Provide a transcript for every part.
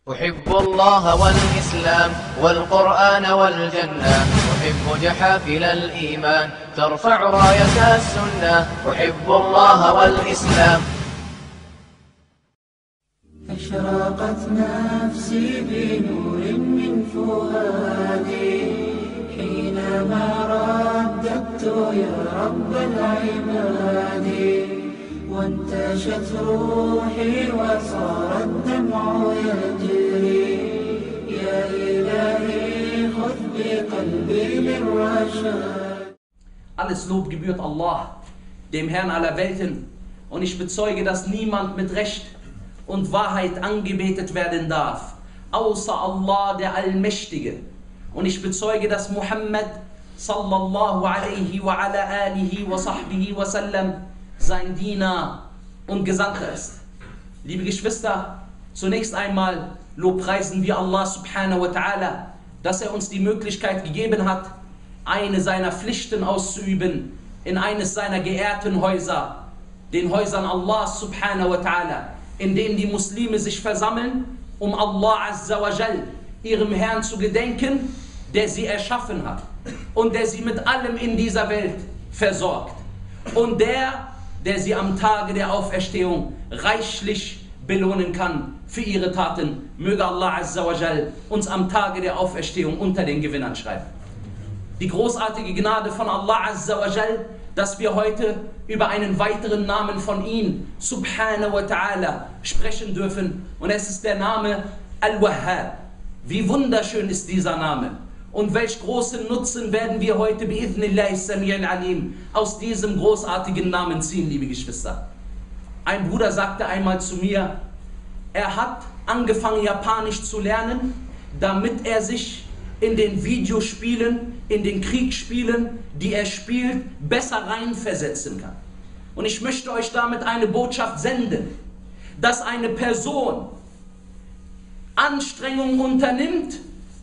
أحب الله والإسلام والقرآن والجنة، أحب جحافل الإيمان ترفع راية السنة. أحب الله والإسلام. أشرقت نفسي بنور من فؤادي حينما رددت يا رب العباد، وانتشت روحي وصار الدمع يجري. يا إلهي خذ بقلبي للرشاد. Alles Lob gebührt Allah, dem Herrn aller Welten, und ich bezeuge, dass niemand mit Recht und Wahrheit angebetet werden darf, außer Allah, der Allmächtige. Und ich bezeuge, dass Muhammad sallallahu alaihi wa ala alihi wa sahbihi wa sallam sein Diener und Gesandter ist. Liebe Geschwister, zunächst einmal lobpreisen wir Allah subhanahu wa ta'ala, dass er uns die Möglichkeit gegeben hat, eine seiner Pflichten auszuüben in eines seiner geehrten Häuser, den Häusern Allah subhanahu wa ta'ala, in denen die Muslime sich versammeln, um Allah azza wa jal, ihrem Herrn zu gedenken, der sie erschaffen hat und der sie mit allem in dieser Welt versorgt und der sie am Tage der Auferstehung reichlich belohnen kann für ihre Taten. Möge Allah azza wa jal uns am Tage der Auferstehung unter den Gewinnern schreiben. Die großartige Gnade von Allah azza wa jal, dass wir heute über einen weiteren Namen von ihm, subhanahu wa ta'ala, sprechen dürfen. Und es ist der Name Al-Wahhab. Wie wunderschön ist dieser Name. Und welch großen Nutzen werden wir heute bi'idhnillahi sami'al alim aus diesem großartigen Namen ziehen, liebe Geschwister. Ein Bruder sagte einmal zu mir, er hat angefangen Japanisch zu lernen, damit er sich in den Videospielen, in den Kriegsspielen, die er spielt, besser reinversetzen kann. Und ich möchte euch damit eine Botschaft senden, dass eine Person Anstrengungen unternimmt,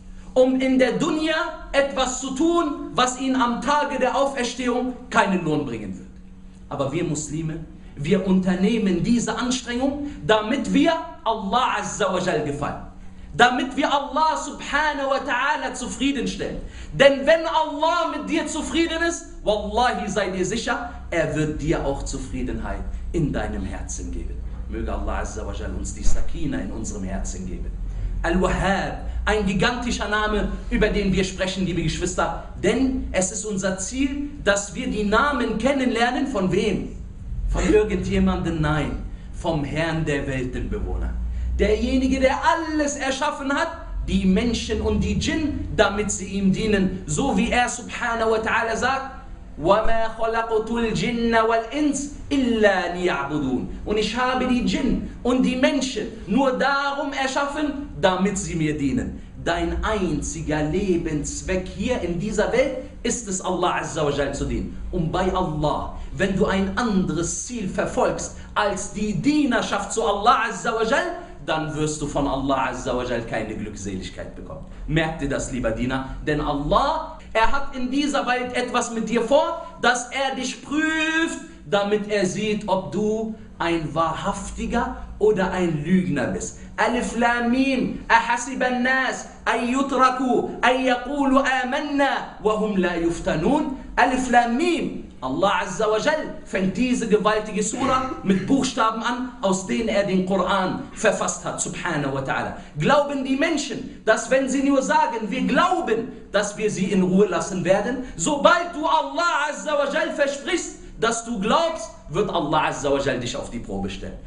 um in der Dunya etwas zu tun, was ihn am Tage der Auferstehung keinen Lohn bringen wird. Aber wir Muslime, wir unternehmen diese Anstrengung, damit wir Allah azza wa jal gefallen. Damit wir Allah subhanahu wa ta'ala zufriedenstellen. Denn wenn Allah mit dir zufrieden ist, wallahi sei dir sicher, er wird dir auch Zufriedenheit in deinem Herzen geben. Möge Allah azza wa jal uns die Sakina in unserem Herzen geben. Al-Wahhab, ein gigantischer Name, über den wir sprechen, liebe Geschwister. Denn es ist unser Ziel, dass wir die Namen kennenlernen. Von wem? Von irgendjemandem? Nein, vom Herrn der Weltenbewohner. Derjenige, der alles erschaffen hat, die Menschen und die Djinn, damit sie ihm dienen. So wie er subhanahu wa ta'ala sagt, وَمَا خَلَقْتُ الْجِنَّ وَالْإِنسِ إِلَّا لِيَعْبُدُونَ. Und ich habe die Djinn und die Menschen nur darum erschaffen, damit sie mir dienen. Dein einziger Lebenszweck hier in dieser Welt ist es, Allah azza wa jal zu dienen. Und bei Allah, wenn du ein anderes Ziel verfolgst als die Dienerschaft zu Allah azza wa jal, dann wirst du von Allah azza wa jal keine Glückseligkeit bekommen. Merk dir das, lieber Diener, denn Allah, er hat in dieser Welt etwas mit dir vor, dass er dich prüft, damit er sieht, ob du ein wahrhaftiger oder ein Lügner bist. Alif Lam Mim, ahasiban nas ay yutraku ay yaqulu amanna wa hum la yuftanun. Alif Lam Mim. Allah azza wa jal fängt diese gewaltige Surah mit Buchstaben an, aus denen er den Koran verfasst hat, subhanahu wa ta'ala. Glauben die Menschen, dass wenn sie nur sagen, wir glauben, dass wir sie in Ruhe lassen werden, sobald du Allah azza wa jal versprichst, dass du glaubst, wird Allah azza wa jal dich auf die Probe stellen.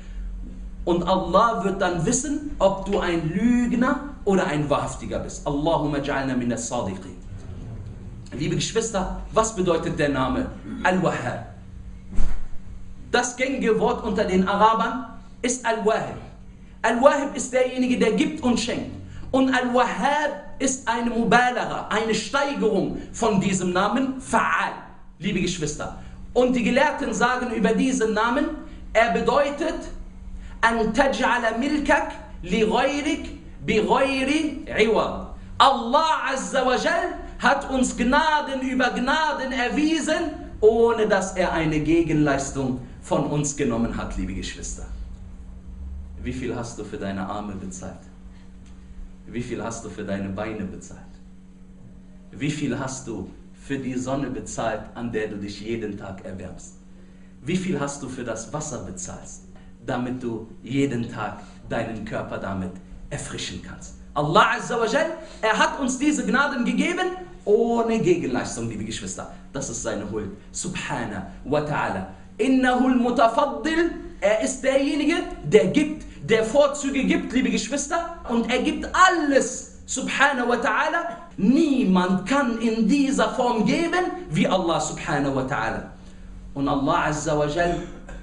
Und Allah wird dann wissen, ob du ein Lügner oder ein Wahrhaftiger bist. Allahumma ja'alna min as-sadiqin. Liebe Geschwister, was bedeutet der Name Al-Wahhab? Das gängige Wort unter den Arabern ist Al-Wahib. Al-Wahib ist derjenige, der gibt und schenkt. Und Al-Wahhab ist eine Mubalagha, eine Steigerung von diesem Namen Fa'al, liebe Geschwister. Und die Gelehrten sagen über diesen Namen, er bedeutet An taj'ala milkak li ghayrik bi ghayri iwad. Allah azza wa jal hat uns Gnaden über Gnaden erwiesen, ohne dass er eine Gegenleistung von uns genommen hat, liebe Geschwister. Wie viel hast du für deine Arme bezahlt? Wie viel hast du für deine Beine bezahlt? Wie viel hast du für die Sonne bezahlt, an der du dich jeden Tag erwärmst? Wie viel hast du für das Wasser bezahlt, damit du jeden Tag deinen Körper damit erfrischen kannst? Allah Azza wa Jal, er hat uns diese Gnaden gegeben, ohne Gegenleistung, liebe Geschwister. Das ist seine Huld. Subhana wa ta'ala. Innahul mutafaddil, er ist derjenige, der gibt, der Vorzüge gibt, liebe Geschwister, und er gibt alles. Subhana wa ta'ala. Niemand kann in dieser Form geben, wie Allah Subhana wa ta'ala. Und Allah Azza wa Jal,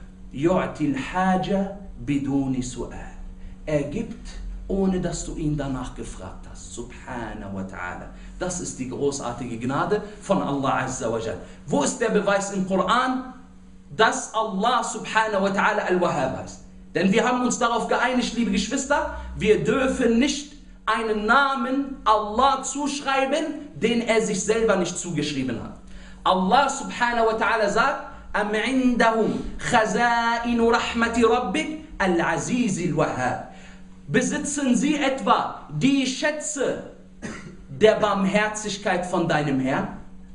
yu'ti al-haja biduni su'al. Er gibt, ohne dass du ihn danach gefragt hast. Subhana wa ta'ala. Das ist die großartige Gnade von Allah Azza wa Jal. Wo ist der Beweis im Koran, dass Allah Subhana wa ta'ala Al-Wahhab heißt? Denn wir haben uns darauf geeinigt, liebe Geschwister, wir dürfen nicht einen Namen Allah zuschreiben, den er sich selber nicht zugeschrieben hat. Allah Subhana wa ta'ala sagt, Am indahum khaza'inu rahmati rabbik al-aziz al-wahhab. Besitzen sie etwa die Schätze der Barmherzigkeit von deinem Herrn?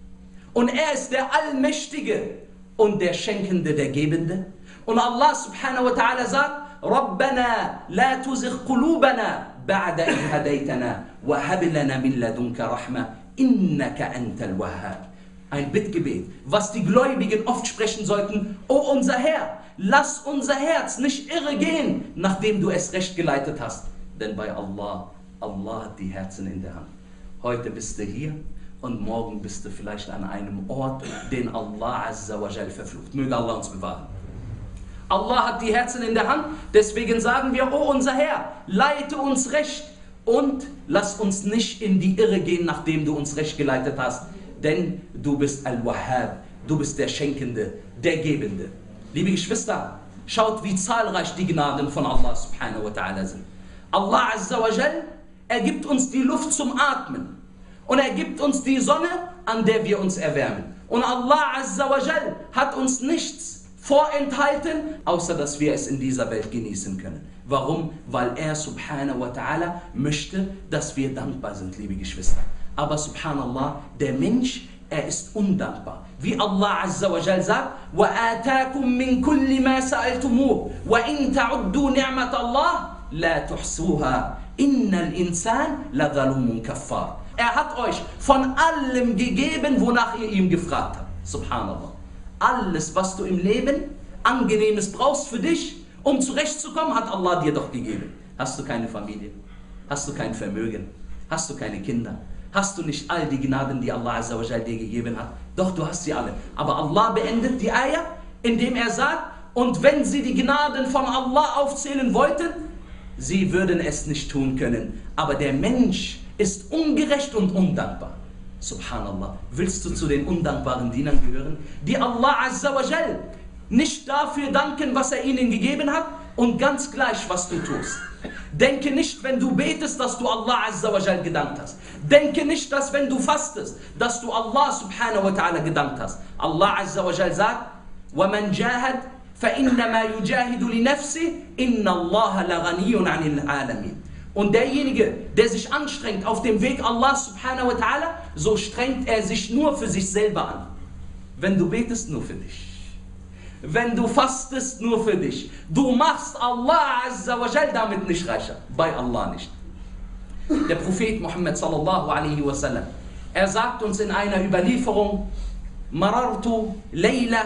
Und er ist der Allmächtige und der Schenkende, der Gebende. Und Allah Subhanahu wa Ta'ala sagt, Rabbana la tuzigh qulubana ba'da idh hadaytana wa hab lana min ladunka rahma innaka antal wahhab. Ein Bittgebet, was die Gläubigen oft sprechen sollten: O unser Herr, lass unser Herz nicht irre gehen, nachdem du es recht geleitet hast. Denn bei Allah, Allah hat die Herzen in der Hand. Heute bist du hier und morgen bist du vielleicht an einem Ort, den Allah Azza wa Jal verflucht. Möge Allah uns bewahren. Allah hat die Herzen in der Hand, deswegen sagen wir: O unser Herr, leite uns recht und lass uns nicht in die Irre gehen, nachdem du uns recht geleitet hast. Denn du bist Al-Wahhab, du bist der Schenkende, der Gebende. Liebe Geschwister, schaut, wie zahlreich die Gnaden von Allah Subhanahu wa Ta'ala sind. Allah Azza wa Jal, er gibt uns die Luft zum Atmen. Und er gibt uns die Sonne, an der wir uns erwärmen. Und Allah Azza wa Jal hat uns nichts vorenthalten, außer dass wir es in dieser Welt genießen können. Warum? Weil er Subhanahu wa Ta'ala möchte, dass wir dankbar sind, liebe Geschwister. Aber Subhanallah, der Mensch, er ist undankbar. Wie Allah Azza wa Jal sagt, وَآتَاكُم مِّن كُلِّ مَا سَأَلْتُمُوهُ وَإِن تَعُدُّوا نِعْمَةَ اللَّهِ لَا تُحْصُوهَا إِنَّ الْإِنسَانَ لَظَلُومٌ كَفَّارٌ. Er hat euch von allem gegeben, wonach ihr ihm gefragt habt. Subhanallah. Alles, was du im Leben Angenehmes brauchst für dich, um zurechtzukommen, hat Allah dir doch gegeben. Hast du keine Familie? Hast du kein Vermögen? Hast du keine Kinder? Hast du nicht all die Gnaden, die Allah Azza wa Jal dir gegeben hat? Doch, du hast sie alle. Aber Allah beendet die Ayah, indem er sagt: Und wenn sie die Gnaden von Allah aufzählen wollten, sie würden es nicht tun können. Aber der Mensch ist ungerecht und undankbar. Subhanallah. Willst du zu den undankbaren Dienern gehören, die Allah Azza wa Jal nicht dafür danken, was er ihnen gegeben hat, und ganz gleich, was du tust? Denke nicht, wenn du betest, dass du Allah Azza wa Jal gedankt hast. Denke nicht, dass wenn du fastest, dass du Allah Subhanahu wa Ta'ala gedankt hast. Allah Azza wa Jal sagt: وَمَنْ جَاهَدْ فَإِنَّمَا يُجَاهِدُ لِنَفْسِهِ إِنَّ اللَّهَ لَغَنِيٌّ عَنِ الْعَالَمِينَ. Und derjenige, der sich anstrengt auf dem Weg Allah Subhanahu wa Ta'ala, so strengt er sich nur für sich selber an. Wenn du betest, nur für dich. Wenn du fastest, nur für dich. Du machst Allah Azza wa Jal damit nicht reicher. Bei Allah nicht. Der Prophet Muhammad sallallahu alaihi wasallam, er sagt uns in einer Überlieferung: Marartu layla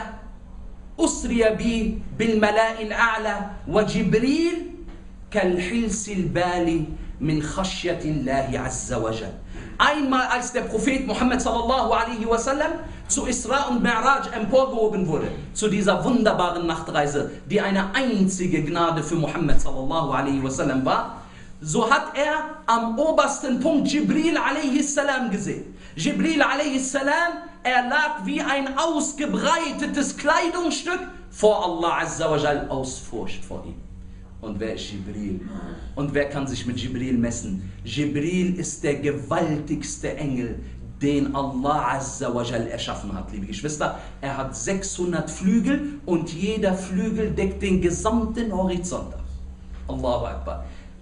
usriya bi bil mala'il a'la wa Jibril kal hilsil bali min khashyatillahi Azza wa Jal. Einmal, als der Prophet Muhammad sallallahu alaihi wasallam zu Isra und Mi'raj emporgehoben wurde, zu dieser wunderbaren Nachtreise, die eine einzige Gnade für Muhammad sallallahu alaihi wasallam war, so hat er am obersten Punkt Jibril a.s. gesehen. Jibril a.s., er lag wie ein ausgebreitetes Kleidungsstück vor Allah Azza wa Jal aus Furcht vor ihm. Und wer ist Jibril? Und wer kann sich mit Jibril messen? Jibril ist der gewaltigste Engel, den Allah Azza wa Jal erschaffen hat, liebe Geschwister. Er hat 600 Flügel und jeder Flügel deckt den gesamten Horizont ab. Allahu Akbar.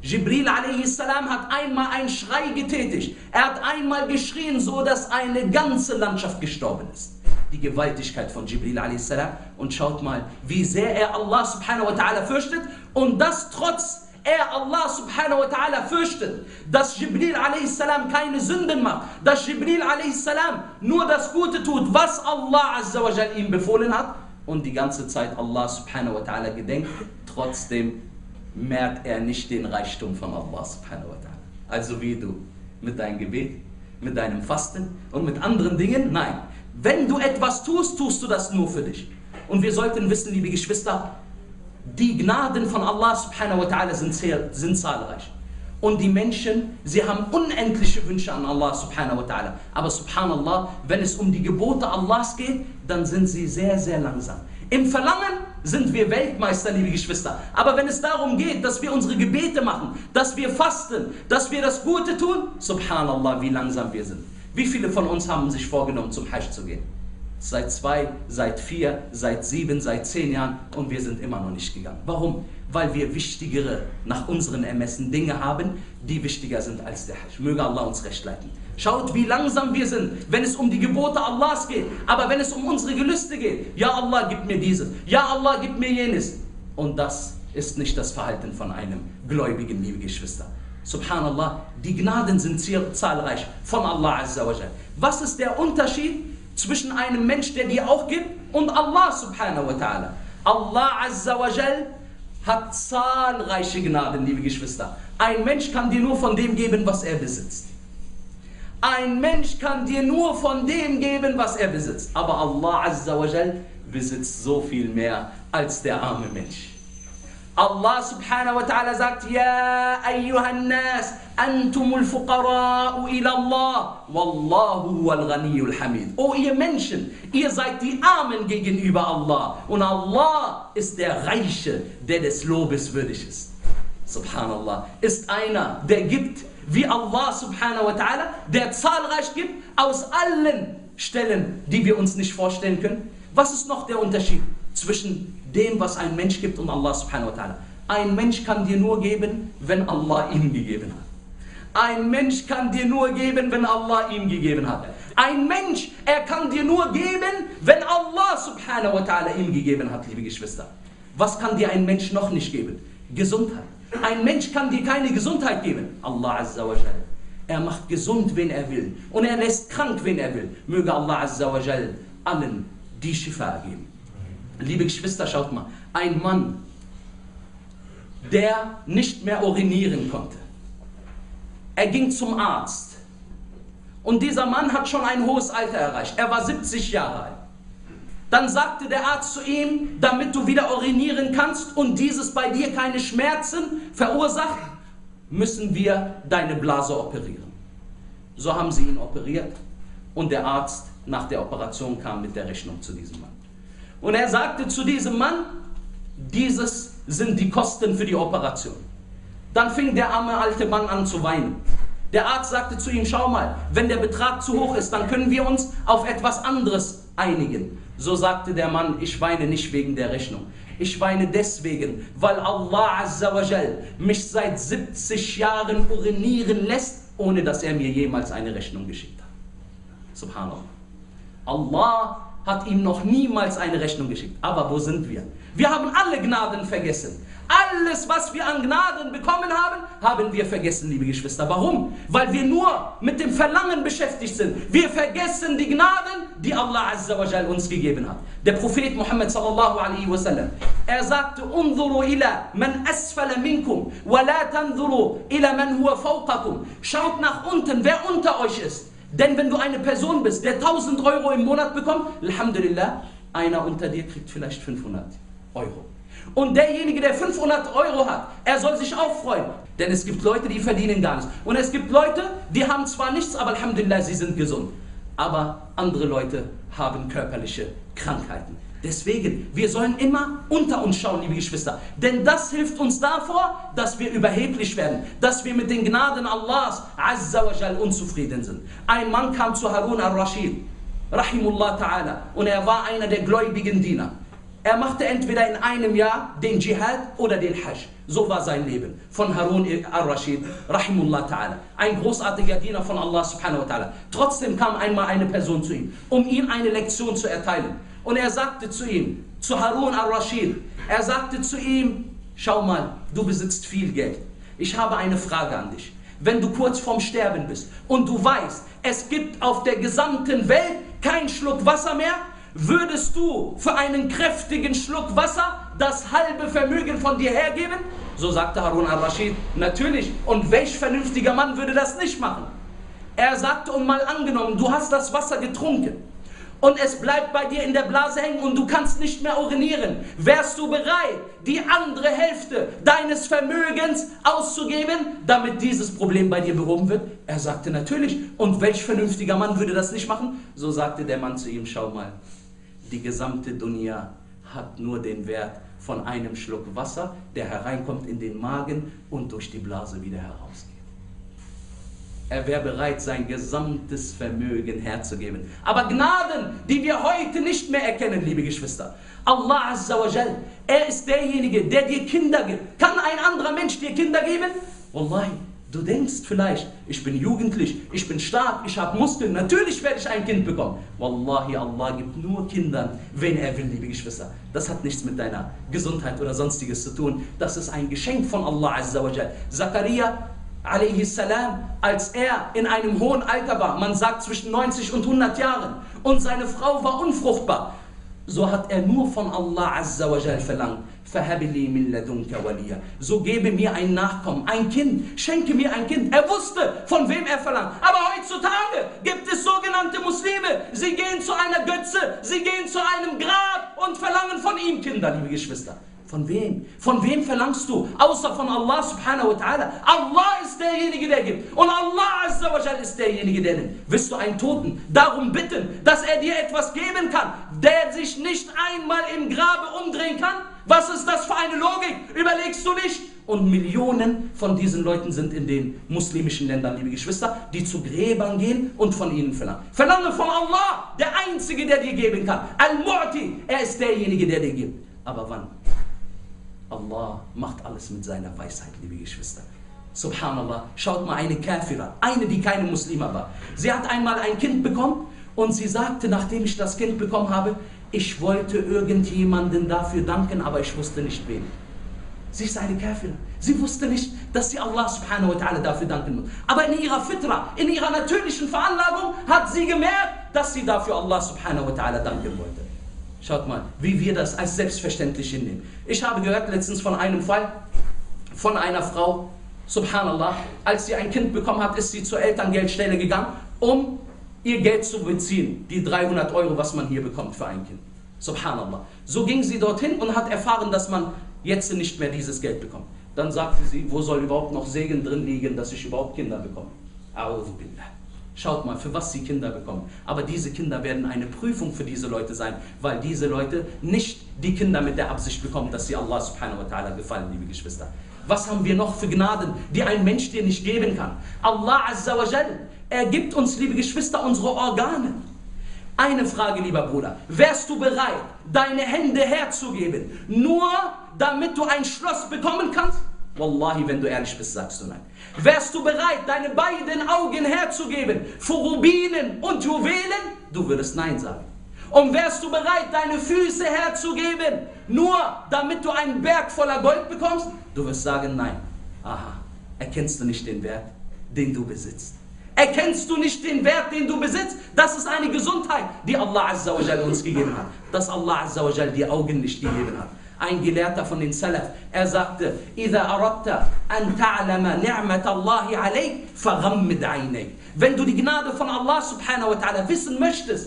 Jibril a.s. hat einmal einen Schrei getätigt. Er hat einmal geschrien, so dass eine ganze Landschaft gestorben ist. Die Gewaltigkeit von Jibril a.s. Und schaut mal, wie sehr er Allah subhanahu wa ta'ala fürchtet. Und das trotz er Allah subhanahu wa ta'ala fürchtet, dass Jibril a.s. keine Sünden macht, dass Jibril a.s. nur das Gute tut, was Allah azza wa jal ihm befohlen hat und die ganze Zeit Allah subhanahu wa ta'ala gedenkt, trotzdem merkt er nicht den Reichtum von Allah subhanahu wa ta'ala. Also wie du mit deinem Gebet, mit deinem Fasten und mit anderen Dingen, nein, wenn du etwas tust, tust du das nur für dich. Und wir sollten wissen, liebe Geschwister, die Gnaden von Allah subhanahu wa ta'ala sind zahlreich. Und die Menschen, sie haben unendliche Wünsche an Allah subhanahu wa ta'ala. Aber subhanallah, wenn es um die Gebote Allahs geht, dann sind sie sehr, sehr langsam. Im Verlangen sind wir Weltmeister, liebe Geschwister. Aber wenn es darum geht, dass wir unsere Gebete machen, dass wir fasten, dass wir das Gute tun, subhanallah, wie langsam wir sind. Wie viele von uns haben sich vorgenommen, zum Hajj zu gehen? Seit 2, seit 4, seit 7, seit 10 Jahren und wir sind immer noch nicht gegangen. Warum? Weil wir wichtigere, nach unseren Ermessen, Dinge haben, die wichtiger sind als der Hajj. Möge Allah uns recht leiten. Schaut, wie langsam wir sind, wenn es um die Gebote Allahs geht. Aber wenn es um unsere Gelüste geht, ja Allah, gib mir dieses, ja Allah, gib mir jenes. Und das ist nicht das Verhalten von einem Gläubigen, liebe Geschwister. Subhanallah, die Gnaden sind zahlreich von Allah azza wa jal. Was ist der Unterschied zwischen einem Mensch, der dir auch gibt, und Allah subhanahu wa ta'ala? Allah azza wa jal hat zahlreiche Gnaden, liebe Geschwister. Ein Mensch kann dir nur von dem geben, was er besitzt. Ein Mensch kann dir nur von dem geben, was er besitzt. Aber Allah azza wa jal besitzt so viel mehr als der arme Mensch. Allah subhanahu wa ta'ala sagt, Ja ayyuhan nas, antumul fuqara'u ila Allah, wallahu huwal ghaniyyul hamid. O ihr Menschen, ihr seid die Armen gegenüber Allah. Und Allah ist der Reiche, der des Lobes würdig ist. Subhanallah, ist einer, der gibt, wie Allah subhanahu wa ta'ala, der zahlreich gibt, aus allen Stellen, die wir uns nicht vorstellen können. Was ist noch der Unterschied zwischen dem, was ein Mensch gibt, und Allah subhanahu wa ta'ala? Ein Mensch kann dir nur geben, wenn Allah ihm gegeben hat. Ein Mensch kann dir nur geben, wenn Allah ihm gegeben hat. Ein Mensch, er kann dir nur geben, wenn Allah subhanahu wa ta'ala ihm gegeben hat, liebe Geschwister. Was kann dir ein Mensch noch nicht geben? Gesundheit. Ein Mensch kann dir keine Gesundheit geben. Allah azza wa jal. Er macht gesund, wen er will. Und er lässt krank, wen er will. Möge Allah azza wa jal allen die Shifa geben. Liebe Geschwister, schaut mal. Ein Mann, der nicht mehr urinieren konnte. Er ging zum Arzt. Und dieser Mann hat schon ein hohes Alter erreicht. Er war 70 Jahre alt. Dann sagte der Arzt zu ihm, damit du wieder urinieren kannst und dieses bei dir keine Schmerzen verursacht, müssen wir deine Blase operieren. So haben sie ihn operiert und der Arzt nach der Operation kam mit der Rechnung zu diesem Mann. Und er sagte zu diesem Mann, dieses sind die Kosten für die Operation. Dann fing der arme alte Mann an zu weinen. Der Arzt sagte zu ihm, schau mal, wenn der Betrag zu hoch ist, dann können wir uns auf etwas anderes einigen. So sagte der Mann, ich weine nicht wegen der Rechnung. Ich weine deswegen, weil Allah azza wa jal mich seit 70 Jahren urinieren lässt, ohne dass er mir jemals eine Rechnung geschickt hat. Subhanallah. Allah hat ihm noch niemals eine Rechnung geschickt. Aber wo sind wir? Wir haben alle Gnaden vergessen. Alles, was wir an Gnaden bekommen haben, haben wir vergessen, liebe Geschwister. Warum? Weil wir nur mit dem Verlangen beschäftigt sind. Wir vergessen die Gnaden, die Allah azza wa jal uns gegeben hat. Der Prophet Muhammad sallallahu alaihi wasallam, er sagte, Unzuru ila man asfala minkum, wa la tanzuru ila man huwa fawqakum. Schaut nach unten, wer unter euch ist. Denn wenn du eine Person bist, der 1000 Euro im Monat bekommt, alhamdulillah, einer unter dir kriegt vielleicht 500 Euro. Und derjenige, der 500 Euro hat, er soll sich auch freuen. Denn es gibt Leute, die verdienen gar nichts. Und es gibt Leute, die haben zwar nichts, aber alhamdulillah, sie sind gesund. Aber andere Leute haben körperliche Krankheiten. Deswegen, wir sollen immer unter uns schauen, liebe Geschwister. Denn das hilft uns davor, dass wir überheblich werden. Dass wir mit den Gnaden Allahs azza wa jal unzufrieden sind. Ein Mann kam zu Harun al-Rashid, rahimullah ta'ala. Und er war einer der gläubigen Diener. Er machte entweder in einem Jahr den Dschihad oder den Hajj. So war sein Leben. Von Harun al-Rashid, rahimullah ta'ala. Ein großartiger Diener von Allah subhanahu wa ta'ala. Trotzdem kam einmal eine Person zu ihm, um ihm eine Lektion zu erteilen. Und er sagte zu ihm, zu Harun al-Rashid, er sagte zu ihm, schau mal, du besitzt viel Geld. Ich habe eine Frage an dich. Wenn du kurz vorm Sterben bist und du weißt, es gibt auf der gesamten Welt keinen Schluck Wasser mehr, würdest du für einen kräftigen Schluck Wasser das halbe Vermögen von dir hergeben? So sagte Harun al-Rashid, natürlich. Und welch vernünftiger Mann würde das nicht machen? Er sagte, und mal angenommen, du hast das Wasser getrunken und es bleibt bei dir in der Blase hängen und du kannst nicht mehr urinieren. Wärst du bereit, die andere Hälfte deines Vermögens auszugeben, damit dieses Problem bei dir behoben wird? Er sagte, natürlich. Und welch vernünftiger Mann würde das nicht machen? So sagte der Mann zu ihm, schau mal, die gesamte Dunya hat nur den Wert von einem Schluck Wasser, der hereinkommt in den Magen und durch die Blase wieder herausgeht. Er wäre bereit, sein gesamtes Vermögen herzugeben. Aber Gnaden, die wir heute nicht mehr erkennen, liebe Geschwister. Allah Azza wa Jal, er ist derjenige, der dir Kinder gibt. Kann ein anderer Mensch dir Kinder geben? Wallahi, du denkst vielleicht, ich bin jugendlich, ich bin stark, ich habe Muskeln, natürlich werde ich ein Kind bekommen. Wallahi, Allah gibt nur Kindern, wen er will, liebe Geschwister. Das hat nichts mit deiner Gesundheit oder sonstiges zu tun. Das ist ein Geschenk von Allah Azza wa Jal. Zakaria alayhi salam, als er in einem hohen Alter war, man sagt zwischen 90 und 100 Jahren, und seine Frau war unfruchtbar, so hat er nur von Allah Azza wa Jal verlangt, فَهَبْلِي مِنْ لَدُنْكَ وَلِيًّا, so gebe mir ein Nachkommen, ein Kind, schenke mir ein Kind. Er wusste, von wem er verlangt. Aber heutzutage gibt es sogenannte Muslime, sie gehen zu einer Götze, sie gehen zu einem Grab und verlangen von ihm Kinder, liebe Geschwister. Von wem? Von wem verlangst du? Außer von Allah subhanahu wa ta'ala. Allah ist derjenige, der gibt. Und Allah Azza wa Jal ist derjenige, der nimmt. Willst du einen Toten darum bitten, dass er dir etwas geben kann, der sich nicht einmal im Grabe umdrehen kann? Was ist das für eine Logik? Überlegst du nicht? Und Millionen von diesen Leuten sind in den muslimischen Ländern, liebe Geschwister, die zu Gräbern gehen und von ihnen verlangen. Verlange von Allah, der Einzige, der dir geben kann. Al-Mu'ti, er ist derjenige, der dir gibt. Aber wann? Allah macht alles mit seiner Weisheit, liebe Geschwister. Subhanallah, schaut mal eine Kafira, eine, die keine Muslima war. Sie hat einmal ein Kind bekommen und sie sagte, nachdem ich das Kind bekommen habe, ich wollte irgendjemanden dafür danken, aber ich wusste nicht wen. Sie ist eine Kafira. Sie wusste nicht, dass sie Allah subhanahu wa ta'ala dafür danken muss. Aber in ihrer Fitra, in ihrer natürlichen Veranlagung hat sie gemerkt, dass sie dafür Allah subhanahu wa ta'ala danken wollte. Schaut mal, wie wir das als selbstverständlich hinnehmen. Ich habe gehört letztens von einem Fall, von einer Frau, subhanallah, als sie ein Kind bekommen hat, ist sie zur Elterngeldstelle gegangen, um ihr Geld zu beziehen. Die 300 Euro, was man hier bekommt für ein Kind. Subhanallah. So ging sie dorthin und hat erfahren, dass man jetzt nicht mehr dieses Geld bekommt. Dann sagte sie, wo soll überhaupt noch Segen drin liegen, dass ich überhaupt Kinder bekomme? A'udhu billah. Schaut mal, für was sie Kinder bekommen. Aber diese Kinder werden eine Prüfung für diese Leute sein, weil diese Leute nicht die Kinder mit der Absicht bekommen, dass sie Allah subhanahu wa ta'ala gefallen, liebe Geschwister. Was haben wir noch für Gnaden, die ein Mensch dir nicht geben kann? Allah Azza wa Jal, er gibt uns, liebe Geschwister, unsere Organe. Eine Frage, lieber Bruder. Wärst du bereit, deine Hände herzugeben, nur damit du ein Schloss bekommen kannst? Wallahi, wenn du ehrlich bist, sagst du nein. Wärst du bereit, deine beiden Augen herzugeben für Rubinen und Juwelen? Du würdest nein sagen. Und wärst du bereit, deine Füße herzugeben, nur damit du einen Berg voller Gold bekommst? Du wirst sagen nein. Aha, erkennst du nicht den Wert, den du besitzt? Erkennst du nicht den Wert, den du besitzt? Das ist eine Gesundheit, die Allah Azza wa Jal uns gegeben hat. Dass Allah Azza wa Jal die Augen nicht gegeben hat. Ein Gelehrter von den Salaf, er sagte, إِذَا أَرَدْتَ أَنْ تَعْلَمَ نِعْمَةَ اللَّهِ عَلَيْكَ فَغَمِّدْ عَيْنَيْكَ. Wenn du die Gnade von Allah subhanahu wa ta'ala wissen möchtest,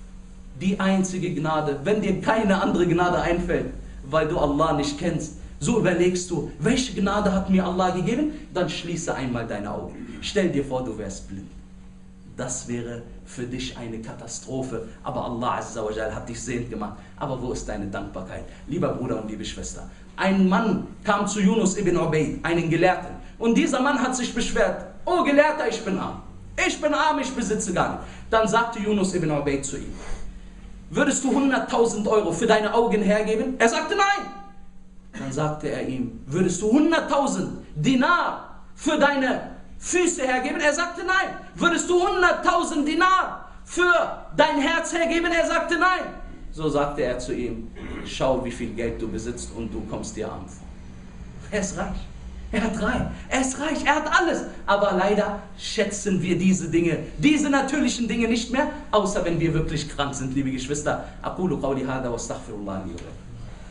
die einzige Gnade, wenn dir keine andere Gnade einfällt, weil du Allah nicht kennst, so überlegst du, welche Gnade hat mir Allah gegeben? Dann schließe einmal deine Augen. Stell dir vor, du wärst blind. Das wäre für dich eine Katastrophe. Aber Allah Azza wa Jal hat dich sehend gemacht. Aber wo ist deine Dankbarkeit? Lieber Bruder und liebe Schwester. Ein Mann kam zu Yunus ibn Ubayd, einen Gelehrten. Und dieser Mann hat sich beschwert. Oh Gelehrter, ich bin arm. Ich bin arm, ich besitze gar nicht. Dann sagte Yunus ibn Ubayd zu ihm, würdest du 100.000 Euro für deine Augen hergeben? Er sagte nein. Dann sagte er ihm, würdest du 100.000 Dinar für deine Füße hergeben? Er sagte nein. Würdest du 100.000 Dinar für dein Herz hergeben? Er sagte nein. So sagte er zu ihm, schau, wie viel Geld du besitzt und du kommst dir arm vor. Er ist reich. Er hat reich. Er ist reich. Er hat alles. Aber leider schätzen wir diese Dinge, diese natürlichen Dinge nicht mehr, außer wenn wir wirklich krank sind, liebe Geschwister. Aqulu qawli hada wa astaghfirullah li wa lakum.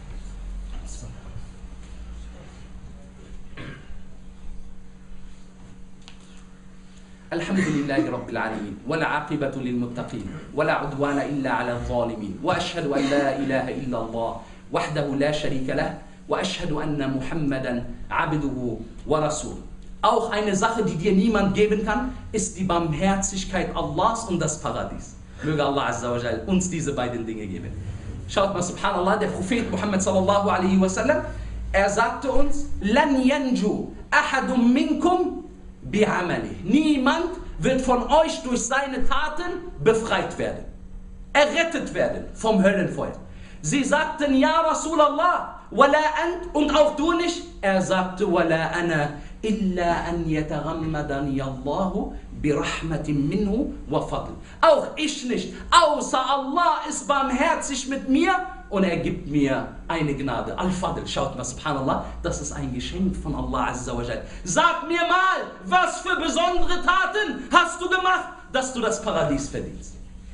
الحمد لله رب العالمين والعاقبة للمتقين ولا عدوان إلا على الظالمين وأشهد أن لا إله إلا الله وحده لا شريك له وأشهد أن محمدا عبده ورسوله. Auch eine Sache, die dir niemand geben kann, ist die Barmherzigkeit Allahs und das Paradies. Möge Allah Azza wa Jal uns diese beiden Dinge geben. Schaut mal, subhanallah, der Prophet Muhammad sallallahu alaihi wasallam, er sagte uns, لَنْ يَنْجُوا أَحَدٌ مِّنْكُمْ bi'amali. Niemand wird von euch durch seine Taten befreit werden, errettet werden vom Höllenfeuer. Sie sagten, ja Rasulallah, wala ant, und auch du nicht? Er sagte, wala ana, illa an yataghammadani Allahu birahmatin minhu wa fadl. Auch ich nicht, außer Allah ist barmherzig mit mir und er gibt mir eine Gnade. Al-Fadl, schaut mal, subhanallah, das ist ein Geschenk von Allah Azza wa Jal. Sag mir mal, was für besondere Taten hast du gemacht, dass du das Paradies verdienst?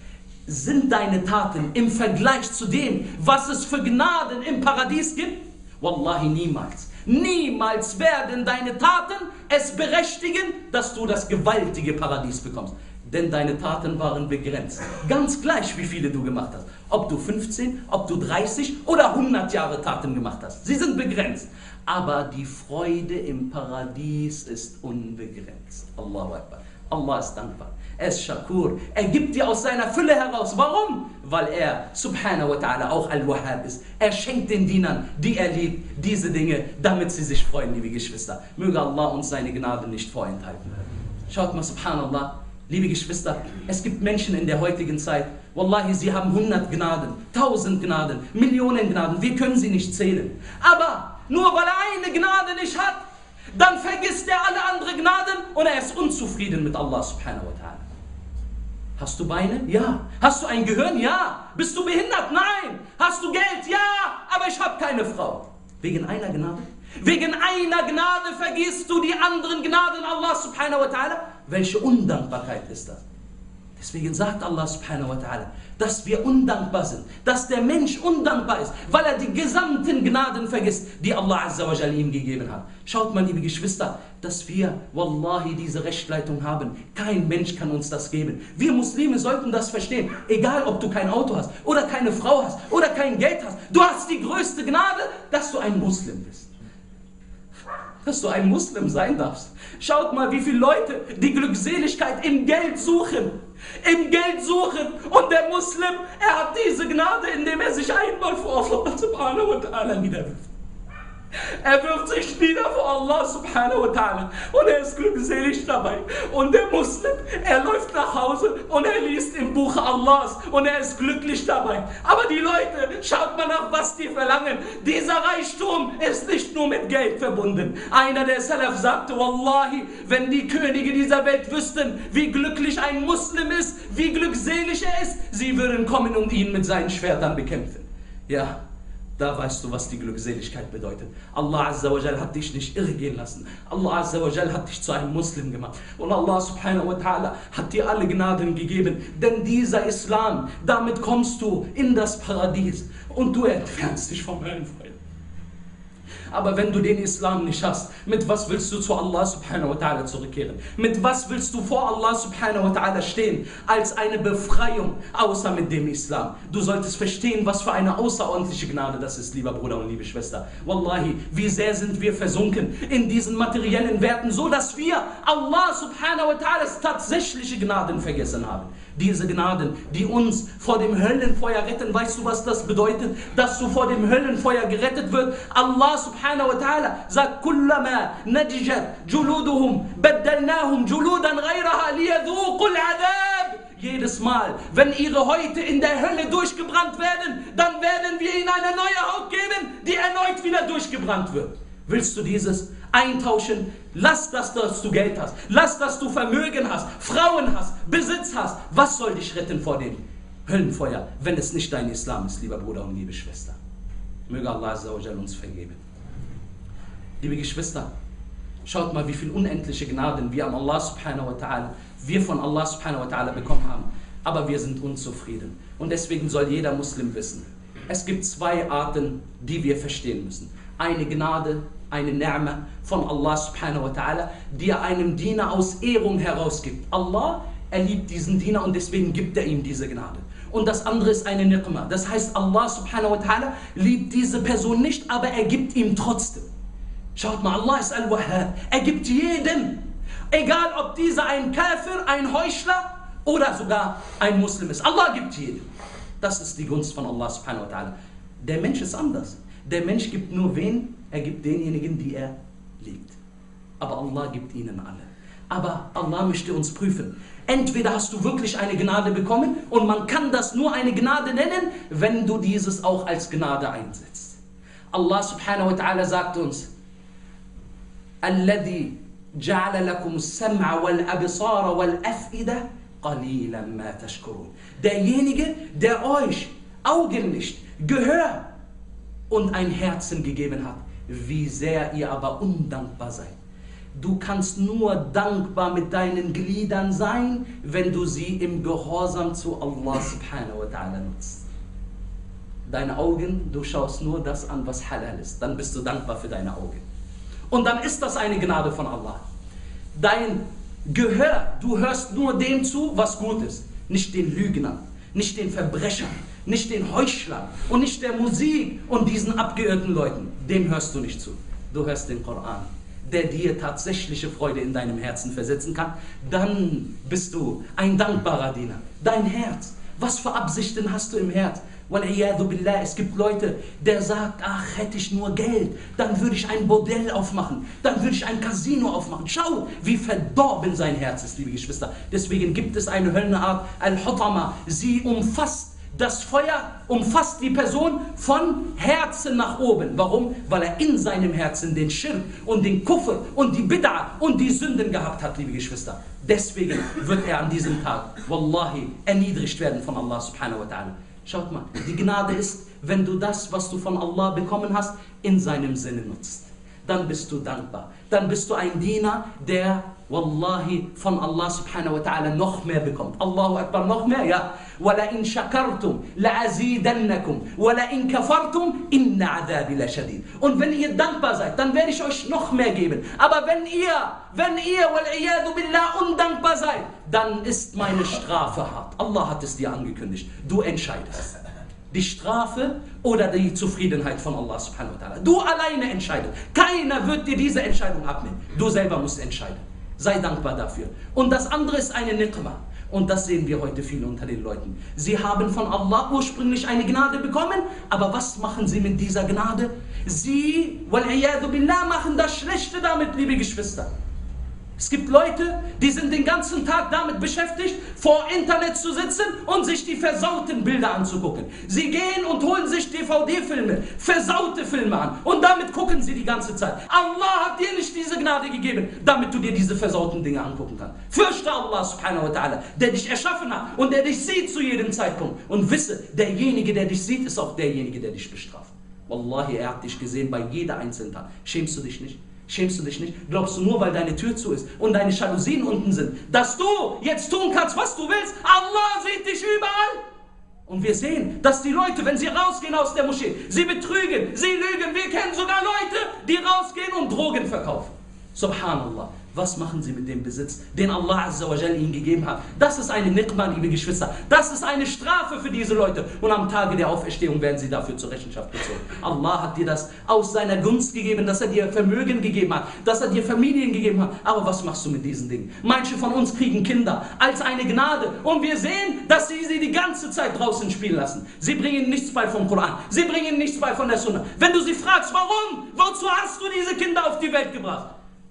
Sind deine Taten im Vergleich zu dem, was es für Gnaden im Paradies gibt? Wallahi, niemals. Niemals werden deine Taten es berechtigen, dass du das gewaltige Paradies bekommst. Denn deine Taten waren begrenzt. Ganz gleich, wie viele du gemacht hast. Ob du 15, ob du 30 oder 100 Jahre Taten gemacht hast. Sie sind begrenzt. Aber die Freude im Paradies ist unbegrenzt. Allahu Akbar. Allah ist dankbar. Er ist Shakur. Er gibt dir aus seiner Fülle heraus. Warum? Weil er, subhanahu wa ta'ala, auch Al-Wahhab ist. Er schenkt den Dienern, die er liebt, diese Dinge, damit sie sich freuen, liebe Geschwister. Möge Allah uns seine Gnade nicht vorenthalten. Schaut mal, subhanallah, liebe Geschwister, es gibt Menschen in der heutigen Zeit, wallahi, sie haben 100 Gnaden, 1000 Gnaden, Millionen Gnaden, wir können sie nicht zählen. Aber nur weil er eine Gnade nicht hat, dann vergisst er alle anderen Gnaden und er ist unzufrieden mit Allah subhanahu wa ta'ala. Hast du Beine? Ja. Hast du ein Gehirn? Ja. Bist du behindert? Nein. Hast du Geld? Ja. Aber ich habe keine Frau. Wegen einer Gnade? Wegen einer Gnade vergisst du die anderen Gnaden Allah subhanahu wa ta'ala? Welche Undankbarkeit ist das? Deswegen sagt Allah subhanahu wa ta'ala, dass wir undankbar sind, dass der Mensch undankbar ist, weil er die gesamten Gnaden vergisst, die Allah Azza wa Jal ihm gegeben hat. Schaut mal, liebe Geschwister, dass wir, wallahi, diese Rechtsleitung haben. Kein Mensch kann uns das geben. Wir Muslime sollten das verstehen. Egal, ob du kein Auto hast oder keine Frau hast oder kein Geld hast. Du hast die größte Gnade, dass du ein Muslim bist. Dass du ein Muslim sein darfst. Schaut mal, wie viele Leute die Glückseligkeit im Geld suchen. Im Geld suchen. Und der Muslim, er hat diese Gnade, indem er sich einmal vor Allah subhanahu wa ta'ala niederwirft. Er wirft sich nieder vor Allah subhanahu wa ta'ala und er ist glückselig dabei. Und der Muslim, er läuft nach Hause und er liest im Buch Allahs und er ist glücklich dabei. Aber die Leute, schaut mal nach, was die verlangen. Dieser Reichtum ist nicht nur mit Geld verbunden. Einer der Salaf sagte, Wallahi, wenn die Könige dieser Welt wüssten, wie glücklich ein Muslim ist, wie glückselig er ist, sie würden kommen und ihn mit seinen Schwertern bekämpfen. Ja. Da weißt du, was die Glückseligkeit bedeutet. Allah Azza wa Jal hat dich nicht irregehen lassen. Allah Azza wa Jal hat dich zu einem Muslim gemacht. Und Allah subhanahu wa ta'ala hat dir alle Gnaden gegeben. Denn dieser Islam, damit kommst du in das Paradies. Und du entfernst dich vom Höllenfeuer. Aber wenn du den Islam nicht hast, mit was willst du zu Allah subhanahu wa ta'ala zurückkehren? Mit was willst du vor Allah subhanahu wa ta'ala stehen? Als eine Befreiung, außer mit dem Islam. Du solltest verstehen, was für eine außerordentliche Gnade das ist, lieber Bruder und liebe Schwester. Wallahi, wie sehr sind wir versunken in diesen materiellen Werten, so dass wir Allah subhanahu wa ta'alas tatsächliche Gnaden vergessen haben. Diese Gnaden, die uns vor dem Höllenfeuer retten. Weißt du, was das bedeutet? Dass du vor dem Höllenfeuer gerettet wird. Allah subhanahu wa ta'ala sagt, kullama nadijat juluduhum baddalnahum juludan ghayraha liyadhuqul adab. jedes Mal, wenn ihre Häute in der Hölle durchgebrannt werden, dann werden wir ihnen eine neue Haut geben, die erneut wieder durchgebrannt wird. Willst du dieses eintauschen? Lass das, dass du Geld hast. Lass, dass du Vermögen hast, Frauen hast, Besitz hast. Was soll dich retten vor dem Höllenfeuer, wenn es nicht dein Islam ist, lieber Bruder und liebe Schwester? Möge Allah Azza wa Jal uns vergeben. Liebe Geschwister, schaut mal, wie viel unendliche Gnaden wir von Allah subhanahu wa ta'ala bekommen haben. Aber wir sind unzufrieden. Und deswegen soll jeder Muslim wissen, es gibt zwei Arten, die wir verstehen müssen. Eine Gnade, eine Ni'ma von Allah subhanahu wa ta'ala, die er einem Diener aus Ehrung herausgibt. Allah, er liebt diesen Diener und deswegen gibt er ihm diese Gnade. Und das andere ist eine Niqma. Das heißt, Allah subhanahu wa ta'ala liebt diese Person nicht, aber er gibt ihm trotzdem. Schaut mal, Allah ist Al-Wahhab. Er gibt jedem, egal ob dieser ein Kafir, ein Heuchler oder sogar ein Muslim ist. Allah gibt jedem. Das ist die Gunst von Allah subhanahu wa ta'ala. Der Mensch ist anders. Der Mensch gibt nur wen? Er gibt denjenigen, die er liebt. Aber Allah gibt ihnen alle. Aber Allah möchte uns prüfen. Entweder hast du wirklich eine Gnade bekommen und man kann das nur eine Gnade nennen, wenn du dieses auch als Gnade einsetzt. Allah subhanahu wa ta'ala sagt uns, الذي جعل لكم السمع والأبصار والأفئدة قليلا ما تشكرون. Derjenige, der euch Augenlicht, Gehör und ein Herzen gegeben hat, wie sehr ihr aber undankbar seid. Du kannst nur dankbar mit deinen Gliedern sein, wenn du sie im Gehorsam zu Allah subhanahu wa ta'ala nutzt. Deine Augen, du schaust nur das an, was halal ist. Dann bist du dankbar für deine Augen. Und dann ist das eine Gnade von Allah. Dein Gehör, du hörst nur dem zu, was gut ist. Nicht den Lügnern, nicht den Verbrechern, nicht den Heuchlern und nicht der Musik und diesen abgeirrten Leuten. Dem hörst du nicht zu. Du hörst den Koran, der dir tatsächliche Freude in deinem Herzen versetzen kann. Dann bist du ein dankbarer Diener. Dein Herz, was für Absichten hast du im Herz? Billah, es gibt Leute, der sagt, ach, hätte ich nur Geld, dann würde ich ein Bordell aufmachen, dann würde ich ein Casino aufmachen. Schau, wie verdorben sein Herz ist, liebe Geschwister. Deswegen gibt es eine Höllenart, Al-Hutama. Sie umfasst das Feuer, umfasst die Person von Herzen nach oben. Warum? Weil er in seinem Herzen den Schirk und den Kufr und die Bid'a und die Sünden gehabt hat, liebe Geschwister. Deswegen wird er an diesem Tag, Wallahi, erniedrigt werden von Allah subhanahu wa ta'ala. Schaut mal, die Gnade ist, wenn du das, was du von Allah bekommen hast, in seinem Sinne nutzt. Dann bist du dankbar. Dann bist du ein Diener, der, Wallahi, von Allah subhanahu wa ta'ala noch mehr bekommt. Allahu Akbar, noch mehr, ja. وَلَئِنْ شَكَرْتُمْ لَأَزِيدَنَّكُمْ وَلَئِنْ كَفَرْتُمْ إِنَّ عَذَابِ لَشَدِيدٌ. Und wenn ihr dankbar seid, dann werde ich euch noch mehr geben. Aber wenn ihr, وَالْعِيَاذُ بِاللَّهِ, undankbar seid, dann ist meine Strafe hart. Allah hat es dir angekündigt. Du entscheidest. Die Strafe oder die Zufriedenheit von Allah subhanahu wa ta'ala. Du alleine entscheidest. Keiner wird dir diese Entscheidung abnehmen. Du selber musst entscheiden. Sei dankbar dafür. Und das andere ist eine Niqma. Und das sehen wir heute viel unter den Leuten. Sie haben von Allah ursprünglich eine Gnade bekommen, aber was machen sie mit dieser Gnade? Sie, wal-iyadu billah, machen das Schlechte damit, liebe Geschwister. Es gibt Leute, die sind den ganzen Tag damit beschäftigt, vor Internet zu sitzen und sich die versauten Bilder anzugucken. Sie gehen und holen sich DVD-Filme, versaute Filme an und damit gucken sie die ganze Zeit. Allah hat dir nicht diese Gnade gegeben, damit du dir diese versauten Dinge angucken kannst. Fürchte Allah subhanahu wa ta'ala, der dich erschaffen hat und der dich sieht zu jedem Zeitpunkt. Und wisse, derjenige, der dich sieht, ist auch derjenige, der dich bestraft. Wallahi, er hat dich gesehen bei jeder einzelnen Tat. Schämst du dich nicht? Schämst du dich nicht? Glaubst du nur, weil deine Tür zu ist und deine Jalousien unten sind, dass du jetzt tun kannst, was du willst? Allah sieht dich überall. Und wir sehen, dass die Leute, wenn sie rausgehen aus der Moschee, sie betrügen, sie lügen. Wir kennen sogar Leute, die rausgehen und Drogen verkaufen. Subhanallah. Was machen sie mit dem Besitz, den Allah Azza wa Jal ihnen gegeben hat? Das ist eine Niqma, liebe Geschwister. Das ist eine Strafe für diese Leute. Und am Tage der Auferstehung werden sie dafür zur Rechenschaft gezogen. Allah hat dir das aus seiner Gunst gegeben, dass er dir Vermögen gegeben hat, dass er dir Familien gegeben hat. Aber was machst du mit diesen Dingen? Manche von uns kriegen Kinder als eine Gnade. Und wir sehen, dass sie die ganze Zeit draußen spielen lassen. Sie bringen nichts bei vom Koran. Sie bringen nichts bei von der Sunna. Wenn du sie fragst, warum? Wozu hast du diese Kinder auf die Welt gebracht?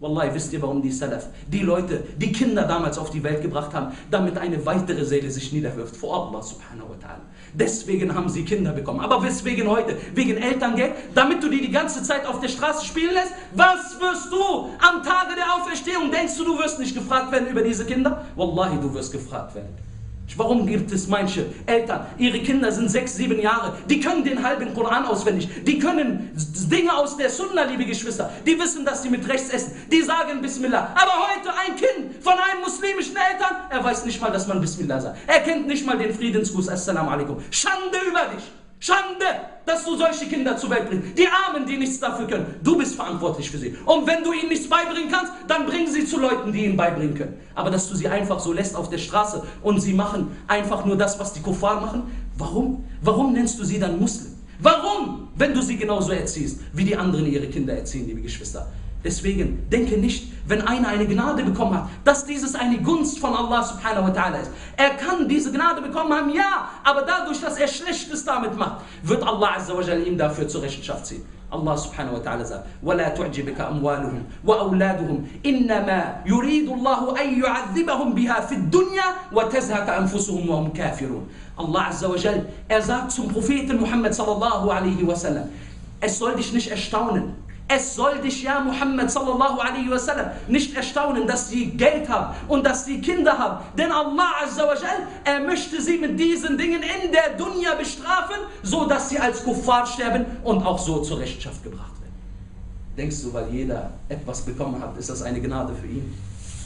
Wallahi, wisst ihr, warum die Salaf, die Leute, die Kinder damals auf die Welt gebracht haben, damit eine weitere Seele sich niederwirft vor Allah subhanahu wa ta'ala. Deswegen haben sie Kinder bekommen. Aber weswegen heute? Wegen Elterngeld? Damit du die ganze Zeit auf der Straße spielen lässt? Was wirst du am Tage der Auferstehung? Denkst du, du wirst nicht gefragt werden über diese Kinder? Wallahi, du wirst gefragt werden. Warum gibt es manche Eltern, ihre Kinder sind 6, 7 Jahre, die können den halben Koran auswendig, die können Dinge aus der Sunna, liebe Geschwister, die wissen, dass sie mit rechts essen, die sagen Bismillah. Aber heute ein Kind von einem muslimischen Eltern, er weiß nicht mal, dass man Bismillah sagt. Er kennt nicht mal den Friedensgruß, Assalamu alaikum. Schande über dich! Schande, dass du solche Kinder zur Welt bringst. Die Armen, die nichts dafür können. Du bist verantwortlich für sie. Und wenn du ihnen nichts beibringen kannst, dann bring sie zu Leuten, die ihnen beibringen können. Aber dass du sie einfach so lässt auf der Straße und sie machen einfach nur das, was die Kuffar machen. Warum? Warum nennst du sie dann Muslim? Warum? Wenn du sie genauso erziehst, wie die anderen ihre Kinder erziehen, liebe Geschwister. Deswegen denke nicht, wenn einer eine Gnade bekommen hat, dass dieses eine Gunst von Allah subhanahu wa ta'ala ist. Er kann diese Gnade bekommen haben, ja, aber dadurch, dass er Schlechtes damit macht, wird Allah azza wa jalla ihm dafür zur Rechenschaft ziehen. Allah subhanahu wa ta'ala sagt, وَلَا تُعْجِبِكَ أَمْوَالُهُمْ وَأَوْلَادُهُمْ إِنَّمَا يُرِيدُ اللَّهُ أَن يُعَذِّبَهُمْ بِهَا فِي الدُّنْيَا وَتَزْهَقَ أَنفُسُهُمْ وَهُمْ كَافِرُونَ. Allah azza wa jalla, er sagt zum Propheten Muhammad sallallahu alaihi wasallam, es soll dich nicht erstaunen. Es soll dich, ja Muhammad sallallahu alaihi wasallam, nicht erstaunen, dass sie Geld haben und dass sie Kinder haben. Denn Allah azza wa jal, er möchte sie mit diesen Dingen in der Dunya bestrafen, so dass sie als Kuffar sterben und auch so zur Rechenschaft gebracht werden. Denkst du, weil jeder etwas bekommen hat, ist das eine Gnade für ihn?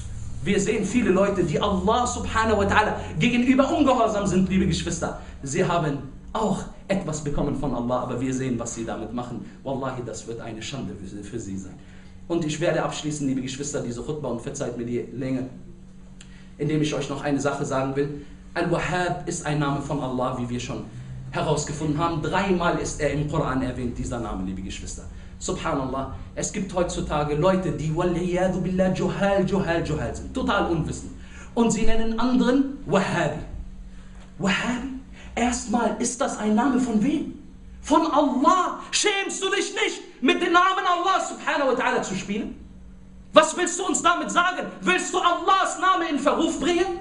Wir sehen viele Leute, die Allah subhanahu wa ta'ala gegenüber ungehorsam sind, liebe Geschwister. Sie haben auch etwas bekommen von Allah, aber wir sehen, was sie damit machen. Wallahi, das wird eine Schande für sie sein. Und ich werde abschließen, liebe Geschwister, diese Khutbah, und verzeiht mir die Länge, indem ich euch noch eine Sache sagen will. Al-Wahhab ist ein Name von Allah, wie wir schon herausgefunden haben. 3-mal ist er im Koran erwähnt, dieser Name, liebe Geschwister. Subhanallah, es gibt heutzutage Leute, die walliyadu billah Juhal sind, total unwissend. Und sie nennen anderen Wahhabi. Wahhabi? Erstmal, ist das ein Name von wem? Von Allah. Schämst du dich nicht, mit dem Namen Allah subhanahu wa ta'ala zu spielen? Was willst du uns damit sagen? Willst du Allahs Name in Verruf bringen?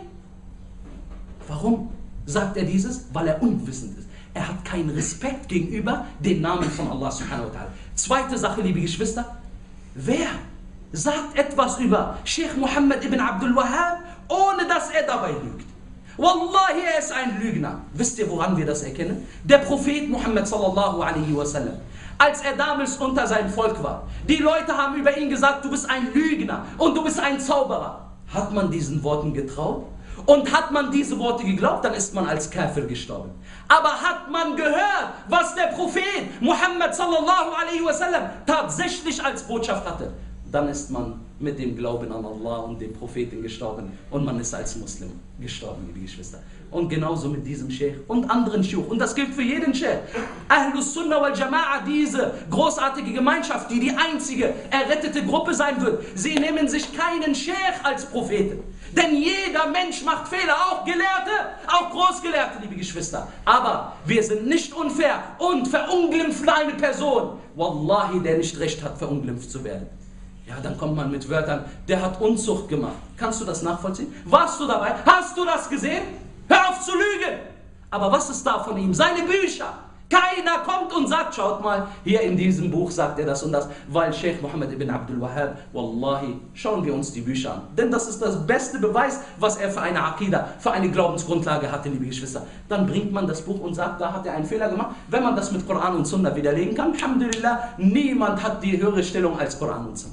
Warum sagt er dieses? Weil er unwissend ist. Er hat keinen Respekt gegenüber dem Namen von Allah subhanahu wa ta'ala. Zweite Sache, liebe Geschwister. Wer sagt etwas über Sheikh Muhammad ibn Abdul Wahhab, ohne dass er dabei lügt? Wallahi, er ist ein Lügner. Wisst ihr, woran wir das erkennen? Der Prophet Muhammad sallallahu alaihi wasallam, als er damals unter seinem Volk war, die Leute haben über ihn gesagt, du bist ein Lügner und du bist ein Zauberer. Hat man diesen Worten getraut? Und hat man diese Worte geglaubt, dann ist man als Kafir gestorben. Aber hat man gehört, was der Prophet Muhammad sallallahu alaihi wasallam tatsächlich als Botschaft hatte, dann ist man mit dem Glauben an Allah und dem Propheten gestorben und man ist als Muslim gestorben, liebe Geschwister. Und genauso mit diesem Sheikh und anderen Sheikh. Und das gilt für jeden Sheikh. Ahlus Sunnah wal Jama'a, diese großartige Gemeinschaft, die die einzige errettete Gruppe sein wird. Sie nehmen sich keinen Sheikh als Propheten. Denn jeder Mensch macht Fehler, auch Gelehrte, auch Großgelehrte, liebe Geschwister. Aber wir sind nicht unfair und verunglimpfen eine Person. Wallahi, der nicht recht hat, verunglimpft zu werden. Ja, dann kommt man mit Wörtern, der hat Unzucht gemacht. Kannst du das nachvollziehen? Warst du dabei? Hast du das gesehen? Hör auf zu lügen! Aber was ist da von ihm? Seine Bücher! Keiner kommt und sagt, schaut mal, hier in diesem Buch sagt er das und das, weil Sheikh Muhammad ibn Abdul Wahhab, Wallahi, schauen wir uns die Bücher an. Denn das ist das beste Beweis, was er für eine Aqidah, für eine Glaubensgrundlage hatte, liebe Geschwister. Dann bringt man das Buch und sagt, da hat er einen Fehler gemacht. Wenn man das mit Koran und Sunna widerlegen kann, Alhamdulillah, niemand hat die höhere Stellung als Koran und Sunna.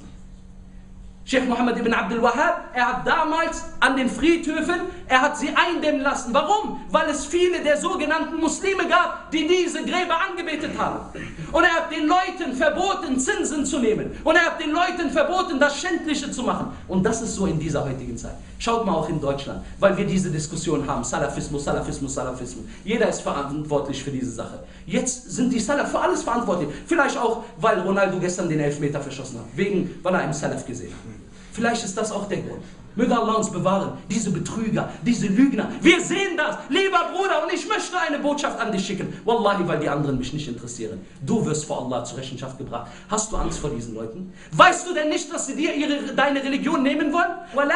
Sheikh Muhammad ibn Abdul Wahhab, er hat damals an den Friedhöfen, er hat sie eindämmen lassen. Warum? Weil es viele der sogenannten Muslime gab, die diese Gräber angebetet haben. Und er hat den Leuten verboten, Zinsen zu nehmen. Und er hat den Leuten verboten, das Schändliche zu machen. Und das ist so in dieser heutigen Zeit. Schaut mal auch in Deutschland, weil wir diese Diskussion haben. Salafismus, Salafismus, Salafismus. Jeder ist verantwortlich für diese Sache. Jetzt sind die Salaf für alles verantwortlich. Vielleicht auch, weil Ronaldo gestern den Elfmeter verschossen hat. Weil er einen Salaf gesehen hat. Vielleicht ist das auch der Grund. Möge Allah uns bewahren, diese Betrüger, diese Lügner. Wir sehen das, lieber Bruder, und ich möchte eine Botschaft an dich schicken. Wallahi, weil die anderen mich nicht interessieren. Du wirst vor Allah zur Rechenschaft gebracht. Hast du Angst vor diesen Leuten? Weißt du denn nicht, dass sie dir deine Religion nehmen wollen?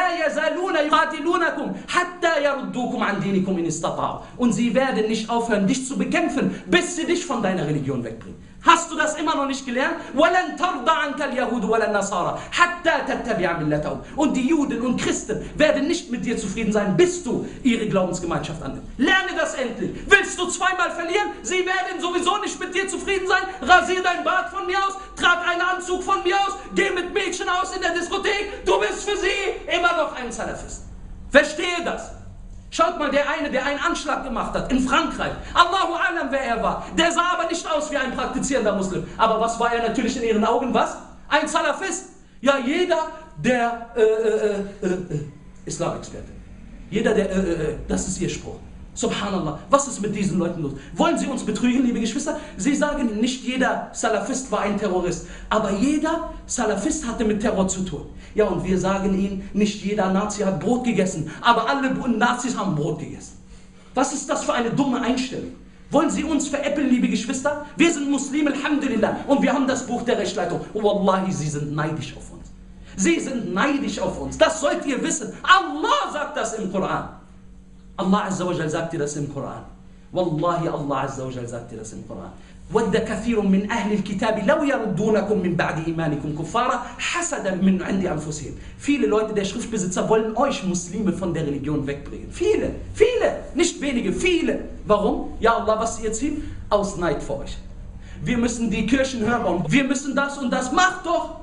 Und sie werden nicht aufhören, dich zu bekämpfen, bis sie dich von deiner Religion wegbringen. Hast du das immer noch nicht gelernt? Und die Juden und Christen werden nicht mit dir zufrieden sein, bis du ihre Glaubensgemeinschaft annimmst. Lerne das endlich. Willst du zweimal verlieren? Sie werden sowieso nicht mit dir zufrieden sein. Rasier dein Bart von mir aus, trag einen Anzug von mir aus, geh mit Mädchen aus in der Diskothek. Du bist für sie immer noch ein Salafist. Verstehe das. Schaut mal, der eine, der einen Anschlag gemacht hat in Frankreich. Allahu Alam, wer er war. Der sah aber nicht aus wie ein praktizierender Muslim. Aber was war er natürlich in ihren Augen? Was? Ein Salafist. Ja, jeder, der Islamexperte. Jeder, der, das ist ihr Spruch. Subhanallah, was ist mit diesen Leuten los? Wollen sie uns betrügen, liebe Geschwister? Sie sagen, nicht jeder Salafist war ein Terrorist, aber jeder Salafist hatte mit Terror zu tun. Ja, und wir sagen ihnen, nicht jeder Nazi hat Brot gegessen, aber alle Nazis haben Brot gegessen. Was ist das für eine dumme Einstellung? Wollen sie uns veräppeln, liebe Geschwister? Wir sind Muslime, Alhamdulillah, und wir haben das Buch der Rechtsleitung. Wallahi, sie sind neidisch auf uns. Sie sind neidisch auf uns. Das sollt ihr wissen. Allah sagt das im Koran. Allah Azza wa Jal sagt dir das im Koran. Wallahi, Allah Azza wa Jal sagt dir das im Koran. وَدَّ كَثِيرٌ مِّنْ أَهْلِ الْكِتَابِ لَوْ يَرُدُّونَكُمْ مِّنْ بَعْدِ إِيمَانِكُمْ كُفَّارًا حَسَدًا مِّنْ عِنْدِ أَنفُسِهِمْ. Viele Leute, der Schriftbesitzer, wollen euch Muslime von der Religion wegbringen. Viele, nicht wenige, viele. Warum? Ja Allah, was ihr zieht? Aus Neid vor euch. Wir müssen die Kirchen hören, wir müssen das und das. Macht doch!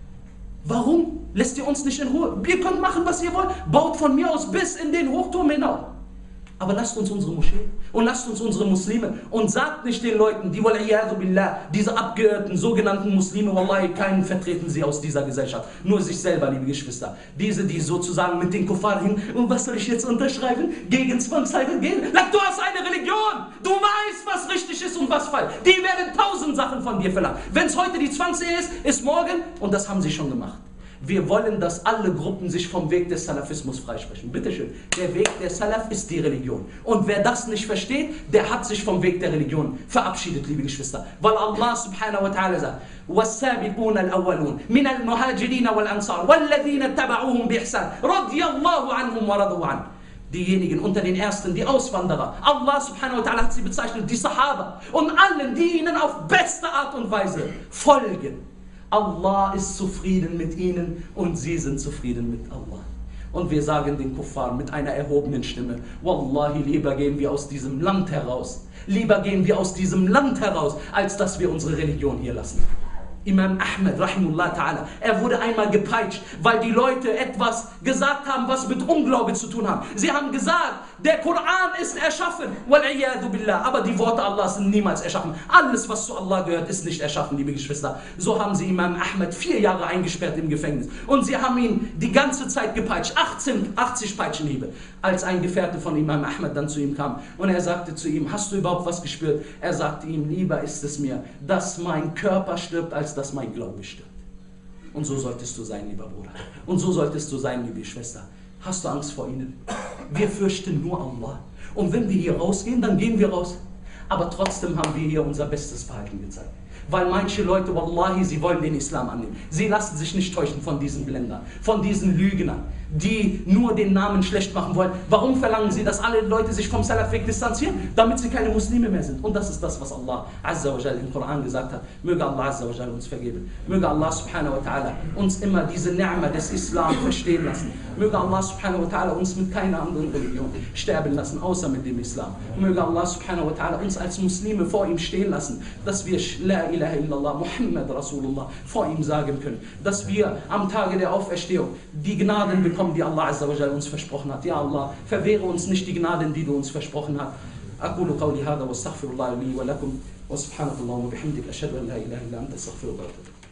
Warum lässt ihr uns nicht in Ruhe? Ihr könnt machen, was ihr wollt. Baut von mir aus bis in den Hochturm hinauf. Aber lasst uns unsere Moschee und lasst uns unsere Muslime und sagt nicht den Leuten, die billah, diese abgeirrten sogenannten Muslime, wallahi, keinen vertreten sie aus dieser Gesellschaft, nur sich selber, liebe Geschwister. Diese, die sozusagen mit den Kuffar hin, und was soll ich jetzt unterschreiben? Gegen Zwangsheirat gehen? Du hast eine Religion, du weißt, was richtig ist und was falsch. Die werden 1000 Sachen von dir verlangen. Wenn es heute die Zwangsehe ist, ist morgen, und das haben sie schon gemacht. Wir wollen, dass alle Gruppen sich vom Weg des Salafismus freisprechen. Bitteschön, der Weg der Salaf ist die Religion. Und wer das nicht versteht, der hat sich vom Weg der Religion verabschiedet, liebe Geschwister. Weil Allah subhanahu wa ta'ala sagt, وَالسَّابِقُونَ الْأَوَّلُونَ مِنَ الْمُهَاجِرِينَ وَالْأَنصَارِ وَالَّذِينَ اتَّبَعُوهُم بِإِحْسَانٍ رَضِيَ اللَّهُ عَنْهُمْ وَرَضُوا عَنْهُ. Diejenigen unter den Ersten, die Auswanderer. Allah subhanahu wa ta'ala hat sie bezeichnet, die Sahaba. Und allen, die ihnen auf beste Art und Weise folgen. Allah ist zufrieden mit ihnen und sie sind zufrieden mit Allah. Und wir sagen den Kuffar mit einer erhobenen Stimme, Wallahi, lieber gehen wir aus diesem Land heraus. Lieber gehen wir aus diesem Land heraus, als dass wir unsere Religion hier lassen. Imam Ahmed, rahimullah ta'ala, er wurde einmal gepeitscht, weil die Leute etwas gesagt haben, was mit Unglaube zu tun haben. Sie haben gesagt, der Koran ist erschaffen, wal-iyadu billah, aber die Worte Allahs sind niemals erschaffen. Alles, was zu Allah gehört, ist nicht erschaffen, liebe Geschwister. So haben sie Imam Ahmed 4 Jahre eingesperrt im Gefängnis. Und sie haben ihn die ganze Zeit gepeitscht, 80 Peitschenhiebe. Als ein Gefährte von Imam Ahmed dann zu ihm kam und er sagte zu ihm, hast du überhaupt was gespürt? Er sagte ihm, lieber ist es mir, dass mein Körper stirbt, als dass mein Glaube stirbt. Und so solltest du sein, lieber Bruder. Und so solltest du sein, liebe Schwester. Hast du Angst vor ihnen? Wir fürchten nur Allah. Und wenn wir hier rausgehen, dann gehen wir raus. Aber trotzdem haben wir hier unser bestes Verhalten gezeigt. Weil manche Leute, wallahi, sie wollen den Islam annehmen. Sie lassen sich nicht täuschen von diesen Blendern, von diesen Lügnern, die nur den Namen schlecht machen wollen. Warum verlangen sie, dass alle Leute sich vom Salafweg distanzieren? Damit sie keine Muslime mehr sind. Und das ist das, was Allah Azza wa Jal im Koran gesagt hat. Möge Allah Azza wa Jal uns vergeben. Möge Allah subhanahu wa ta'ala uns immer diese Ni'ma des Islam verstehen lassen. Möge Allah subhanahu wa ta'ala uns mit keiner anderen Religion sterben lassen, außer mit dem Islam. Möge Allah subhanahu wa ta'ala uns als Muslime vor ihm stehen lassen, dass wir La ilaha illallah Muhammad Rasulullah vor ihm sagen können. Dass wir am Tage der Auferstehung die Gnaden bekommen, die Allah Azza wa Jal uns versprochen hat. Ja Allah, verwehre uns nicht die Gnaden, die du uns versprochen hast. أقول قولي هذا واستغفر الله لي ولكم وسبحانك اللهم وبحمدك أشهد أن لا إله إلا أنت أستغفرك وأتوب إليك.